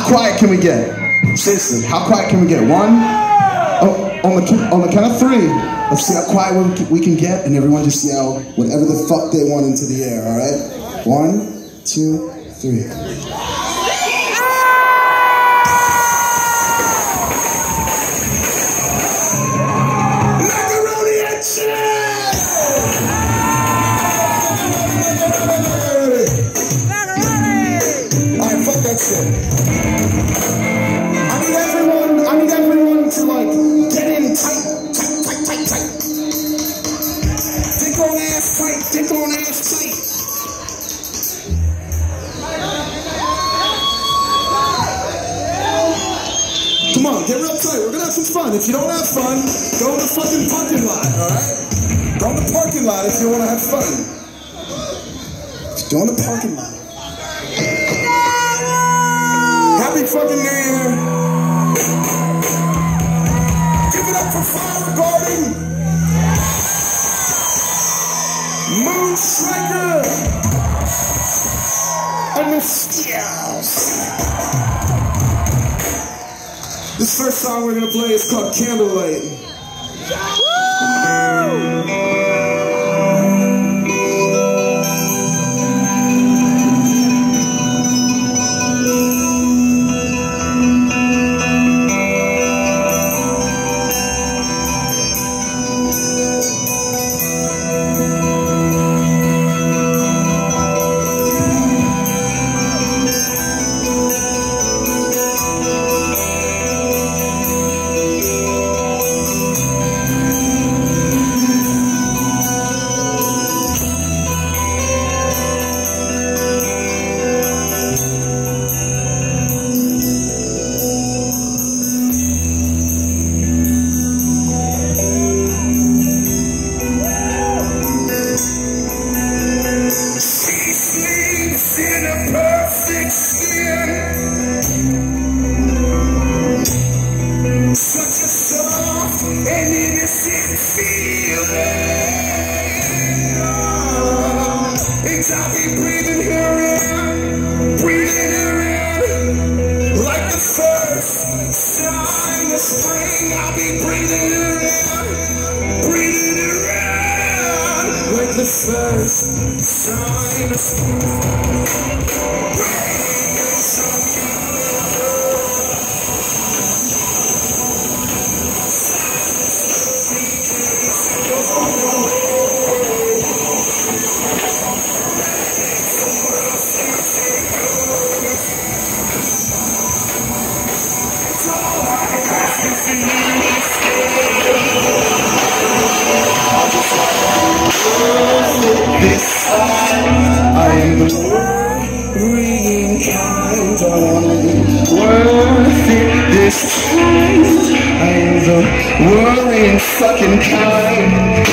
How quiet can we get? Seriously, how quiet can we get? One? Oh, on the count of three, let's see how quiet we can get, and everyone just yell whatever the fuck they want into the air, alright? 1, 2, 3. I need everyone to like get in tight. Dick on ass tight. Come on, get real tight. We're gonna have some fun. If you don't have fun, go in the fucking parking lot, alright? Go in the parking lot if you wanna have fun. Go in the parking lot. Happy fucking New Year! Give it up for Fire Garden! Moon Striker! And the Skills! This first song we're gonna play is called Candlelight. I'll be breathing her in, like the first sign of spring. I'll be breathing her in, like the first sign of spring. This time I am the worrying kind. I wanna be worth it this time. I am the worrying fucking kind.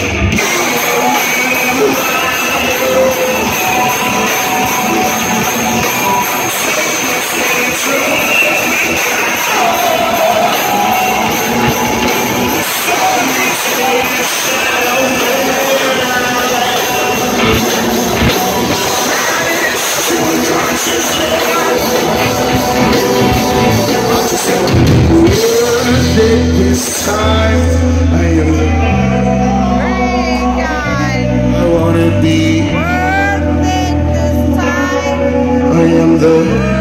This time I am the I wanna be worth it this time. I am the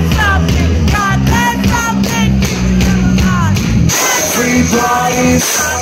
free bodies.